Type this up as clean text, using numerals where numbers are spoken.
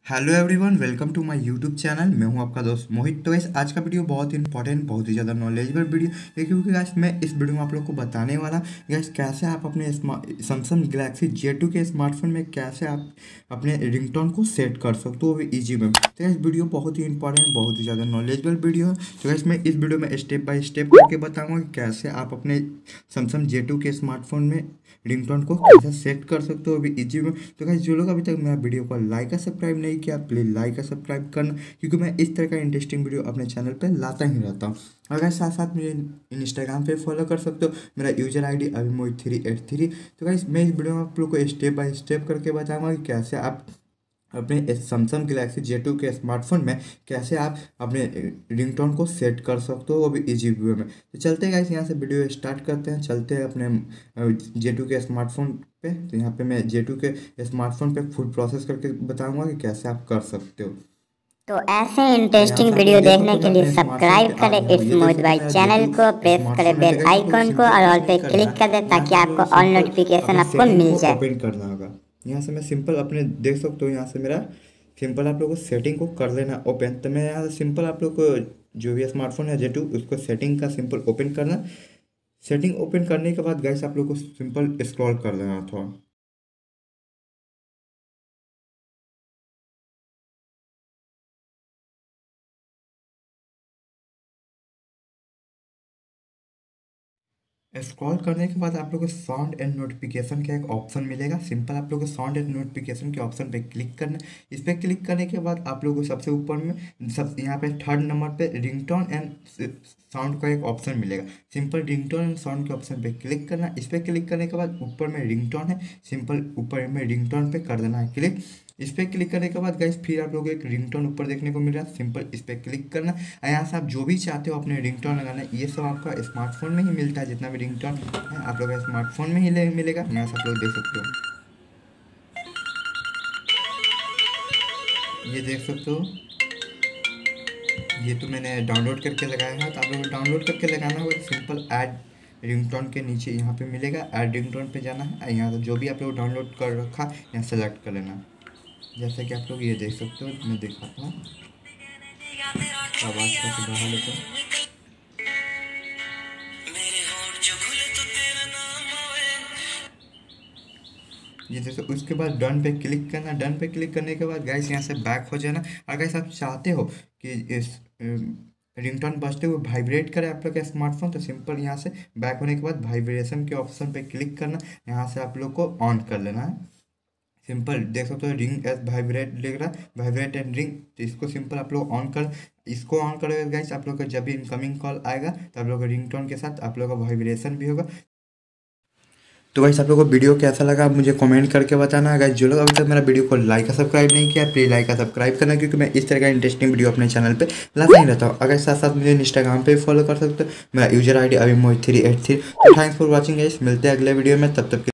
Hello everyone, welcome to my YouTube channel. मैं हूं आपका दोस्त मोहित। तो इस आज का वीडियो बहुत इंपॉर्टेंट, बहुत ही ज़्यादा नॉलेजेबल वीडियो है, क्योंकि गाइस मैं इस वीडियो में आप लोग को बताने वाला गाइस कैसे आप अपने सैमसंग गैलेक्सी J2 के स्मार्टफोन में कैसे आप अपने रिंगटोन को सेट कर सकते हो ईजी में। तो इस वीडियो बहुत ही इंपॉर्टेंट, बहुत ही ज़्यादा नॉलेजेबल वीडियो है। तो गाइस मैं इस वीडियो में स्टेप बाय स्टेप करके बताऊँगा कि कैसे आप अपने सैमसंग J2 के स्मार्टफोन में रिंगटोन को कैसे सेट कर सकते हो अभी इजी में। तो गाइस जो लोग अभी तक मेरा वीडियो को लाइक और सब्सक्राइब नहीं किया, प्लीज़ लाइक और सब्सक्राइब करना, क्योंकि मैं इस तरह का इंटरेस्टिंग वीडियो अपने चैनल पे लाता ही रहता हूँ। अगर साथ साथ मुझे इंस्टाग्राम पे फॉलो कर सकते हो, मेरा यूजर ID अभी mohit383। तो गाइस मैं इस वीडियो में आप लोग को स्टेप बाय स्टेप करके बताऊँगा कि कैसे आप अपने सैमसंग गैलेक्सी J2 के स्मार्टफोन में कैसे आप अपने रिंगटोन को सेट कर सकते हो वो भी इजी वे में। तो चलते हैं गाइस, यहाँ से वीडियो स्टार्ट करते हैं। चलते हैं अपने J2 के स्मार्टफोन पे। तो यहाँ पे मैं J2 के स्मार्टफोन पे फुल प्रोसेस करके बताऊंगा कि कैसे आप कर सकते हो। तो ऐसे तो यहाँ इंटरेस्टिंग से आप वीडियो लोग देख देखने सकते हो के मैं लिए अपने स्मार्टफोन पे सब्सक्राइब आ करें गया हूँ। इस ये देख मोहित सकते हो भाई मेरा चैनल J2 को, प्रेस करें स्मार्टफोन है। बेल तो गाइस आप लोग आइकॉन को सिंपल और कुछ ऑल पे नहीं करना क्लिक कर है। दें यहाँ ताकि से आप लोग आपको ऑल सिंपल नोटिफिकेशन अपने आपको सेटिंग मिल को जाए। ओपन करना होगा। यहाँ से मैं सिंपल अपने देख सकते हो, यहाँ से मेरा सिंपल आप लोग को सेटिंग को कर लेना ओपन। तो मैं यहाँ से सिंपल आप लोग को जो भी स्मार्टफोन है J2 उसको सेटिंग का सिंपल ओपन करना। सेटिंग ओपन करने के बाद गाइस आप लोग को सिंपल स्क्रॉल कर लेना थोड़ा। स्क्रॉल करने के बाद आप लोग को साउंड एंड नोटिफिकेशन का एक ऑप्शन मिलेगा। सिंपल आप लोग को साउंड एंड नोटिफिकेशन के ऑप्शन पे क्लिक करना। इस पर क्लिक करने के बाद आप लोग को सबसे ऊपर में सब यहाँ पे थर्ड नंबर पे रिंगटोन एंड साउंड का एक ऑप्शन मिलेगा। सिंपल रिंगटोन एंड साउंड के ऑप्शन पे क्लिक करना। इस पर क्लिक करने के बाद ऊपर में रिंगटोन है, सिंपल ऊपर में रिंगटोन पे कर देना है क्लिक। इस पर क्लिक करने के बाद गाइस फिर आप लोग को एक रिंगटोन ऊपर देखने को मिल रहा है। सिंपल इस पर क्लिक करना। यहाँ से आप जो भी चाहते हो अपने रिंगटोन लगाना, ये सब आपका स्मार्टफोन में ही मिलता है। जितना भी रिंगटोन है आप लोग का स्मार्टफोन में ही मिलेगा। यहाँ से आप लोग देख सकते हो, ये देख सकते हो, ये तो मैंने डाउनलोड करके लगाया है। तो आप लोग को डाउनलोड करके लगाना होगा। सिंपल ऐड रिंगटोन के नीचे यहाँ पे मिलेगा, ऐड रिंगटोन पे जाना है। यहाँ से जो भी आप लोग डाउनलोड कर रखा यहाँ सेलेक्ट कर लेना। जैसे कि आप लोग ये देख सकते हो, मैं दिखाता हूँ, आवाज़ का बढ़ा लेता हूँ। ये जैसे उसके बाद डन पे क्लिक करना। डन पे क्लिक करने के बाद गाइस यहाँ से बैक हो जाना। और गाइस आप चाहते हो कि इस रिंगटोन बजते हुए वाइब्रेट करे आप लोग का स्मार्टफोन, तो सिंपल यहाँ से बैक होने के बाद वाइब्रेशन के ऑप्शन पे क्लिक करना। यहाँ से आप लोग को ऑन कर लेना है। सिंपल देख सकते हो रिंग एज वाइब्रेट लिख रहा है, वाइब्रेट एंड रिंग। तो इसको सिंपल आप लोग ऑन कर, इसको ऑन करोगे गाइस आप लोग का जब भी इनकमिंग कॉल आएगा तो आप लोग का रिंगटोन के साथ आप लोग का वाइब्रेशन भी होगा। तो गाइस आप लोगों को वीडियो कैसा लगा आप मुझे कमेंट करके बताना। गाइस जो लोग अभी तक मेरा वीडियो को लाइक और सब्सक्राइब नहीं किया, प्लीज़ लाइक और सब्सक्राइब करना, क्योंकि मैं इस तरह का इंटरेस्टिंग वीडियो अपने चैनल पे लाता ही रहता हूँ। अगर साथ साथ मुझे इंस्टाग्राम पे फॉलो कर सकते हो, मेरा यूजर ID अभी mohit383। तो थैंक्स फॉर वॉचिंग गाइस, मिलते हैं अगले वीडियो में, तब तक